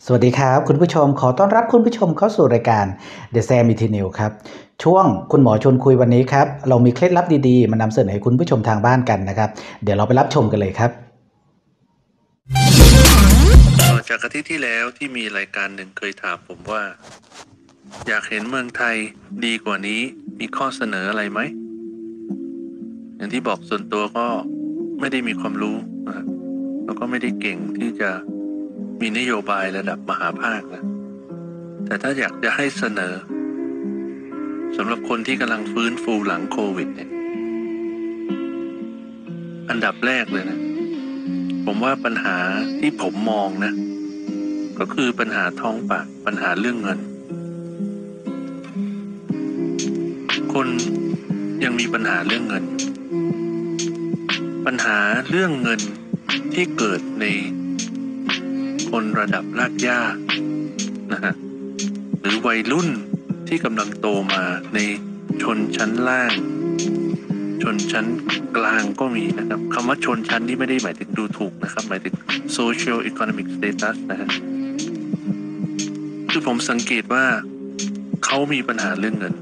สวัสดีครับคุณผู้ชมขอต้อนรับคุณผู้ชมเข้าสู่รายการ The Sam ET News ครับช่วงคุณหมอชวนคุยวันนี้ครับเรามีเคล็ดลับดีๆมานำเสนอให้คุณผู้ชมทางบ้านกันนะครับเดี๋ยวเราไปรับชมกันเลยครับจากอาทิตย์ที่แล้วที่มีรายการหนึ่งเคยถามผมว่าอยากเห็นเมืองไทยดีกว่านี้มีข้อเสนออะไรไหมอย่างที่บอกส่วนตัวก็ไม่ได้มีความรู้นะแล้วก็ไม่ได้เก่งที่จะมีนโยบายระดับมหาภาคนะแต่ถ้าอยากจะให้เสนอสำหรับคนที่กำลังฟื้นฟูหลังโควิดเนี่ยอันดับแรกเลยนะผมว่าปัญหาที่ผมมองนะก็คือปัญหาท้องปากปัญหาเรื่องเงินคนยังมีปัญหาเรื่องเงินปัญหาเรื่องเงินที่เกิดในคนระดับรากหญ้านะฮะหรือวัยรุ่นที่กำลังโตมาในชนชั้นล่างชนชั้นกลางก็มีนะครับคำว่าชนชั้นที่ไม่ได้หมายถึงดูถูกนะครับหมายถึง social economic status นะฮะคือผมสังเกตว่าเขามีปัญหาเรื่องเงิน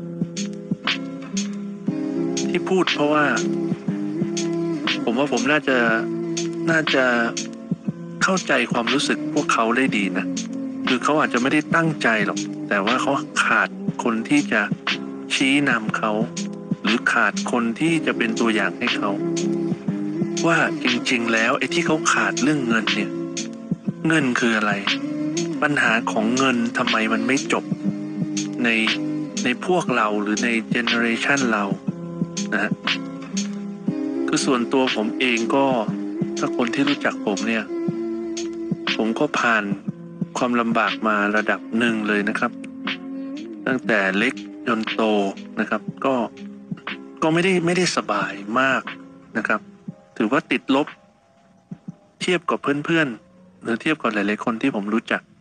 ที่พูดเพราะว่าผมว่าผมน่าจะเข้าใจความรู้สึกพวกเขาได้ดีนะคือเขาอาจจะไม่ได้ตั้งใจหรอกแต่ว่าเขาขาดคนที่จะชี้นำเขาหรือขาดคนที่จะเป็นตัวอย่างให้เขาว่าจริงๆแล้วไอ้ที่เขาขาดเรื่องเงินเนี่ยเงินคืออะไรปัญหาของเงินทำไมมันไม่จบในพวกเราหรือในเจเนอเรชันเรานะฮะคือส่วนตัวผมเองก็ถ้าคนที่รู้จักผมเนี่ยผมก็ผ่านความลำบากมาระดับหนึ่งเลยนะครับตั้งแต่เล็กจนโตนะครับก็ไม่ได้สบายมากนะครับถือว่าติดลบเทียบกับเพื่อนๆหรือเทียบกับหลายๆคนที่ผมรู้จัก